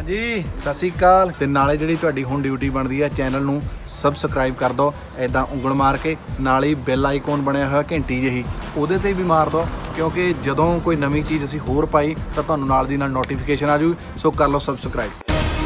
जी सत श्री अकाल। ते नाले जिहड़ी तुहाडी हुण ड्यूटी बनदी है चैनल नूं सबसक्राइब कर दो, ऐदां ਉਂਗਲ मार के नाल ही बैल आइकॉन बनया होया घंटी ਜਿਹੀ ਉਹਦੇ ਤੇ भी मार दो, क्योंकि जदों कोई नवीं चीज़ असीं होर पाई तां तुहानूं नाल दी नाल नोटिफिकेशन आ जूगी। सो कर लो सबसक्राइब।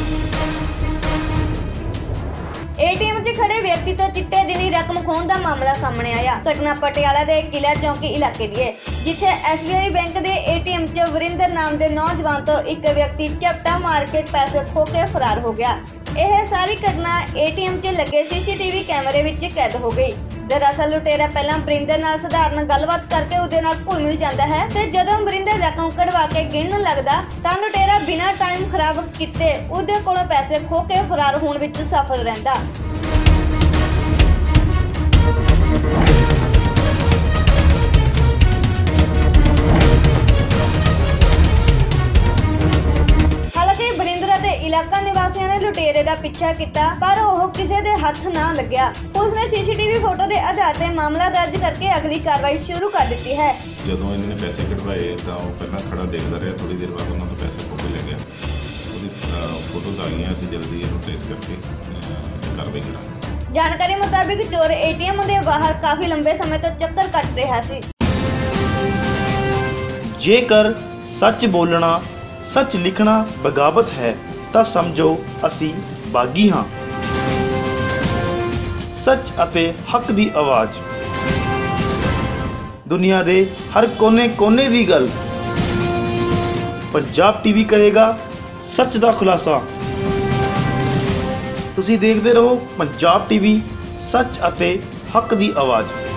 एटीएम 'ਚ खड़े व्यक्ति तो चिट्टे दिन ही रकम खोहण का मामला सामने आया। घटना पटियाला के किला चौकी इलाके की है, जिथे SBI बैंक के एटीएम 'ਚ वरिंदर नाम के नौजवान तो एक व्यक्ति झपटा मार के पैसे खो के फरार हो गया। यह सारी घटना एटीएम 'ਚ लगे CCTV कैमरे विच कैद हो गई। दरअसल लुटेरा पहला वरिंदर नाल साधारण गलबात करके उहदे नाल घुल मिल जाता है ते जदों वरिंदर रकम कढवा के गिणन लगदा तां लुटेरा बिना टाइम खराब कीते उहदे कोलों पैसे खो के फरार होण विच सफल रहिंदा। इलाका निवासियों ने लुटेरे का पीछा किया पर वह किसी के हथ ना लग्या। पुलिस ने CCTV फोटो के आधार पर मामला दर्ज करके अगली कार्रवाई शुरू कर दी है। जदों इन्होंने पैसे कढवाए तो पहला खड़ा देखता रहा, थोड़ी देर बाद उन्होंने पैसे खो के ले गया। फोटोज आ गई, असीं जल्दी इहनूं ट्रेस करके कार्रवाई करांगे। जानकारी मुताबिक चोर ATM के बाहर काफी लंबे समय तो चक्कर कट रहा सी। जेकर सच बोलना सच लिखना बगावत है ਤਾਂ ਸਮਝੋ ਅਸੀਂ ਬਾਗੀ ਹਾਂ। ਸੱਚ ਅਤੇ ਹੱਕ ਦੀ ਆਵਾਜ਼, ਦੁਨੀਆ ਦੇ ਹਰ ਕੋਨੇ ਦੀ ਗੱਲ। ਪੰਜਾਬ TV ਕਰੇਗਾ ਸੱਚ ਦਾ ਖੁਲਾਸਾ। ਤੁਸੀਂ ਦੇਖਦੇ ਰਹੋ ਪੰਜਾਬ TV, ਸੱਚ ਅਤੇ ਹੱਕ ਦੀ ਆਵਾਜ਼।